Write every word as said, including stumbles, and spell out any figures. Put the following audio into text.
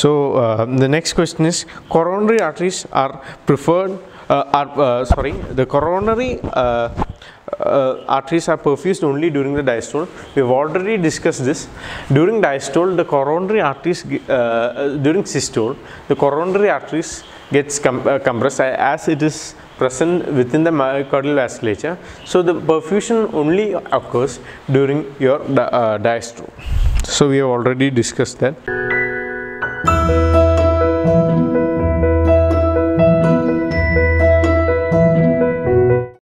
So uh, the next question is, coronary arteries are preferred uh, are uh, sorry the coronary uh, uh, arteries are perfused only during the diastole. We have already discussed this. During diastole, the coronary arteries uh, during systole, the coronary arteries gets com uh, compressed as it is present within the myocardial vasculature. So the perfusion only occurs during your di uh, diastole. So we have already discussed that.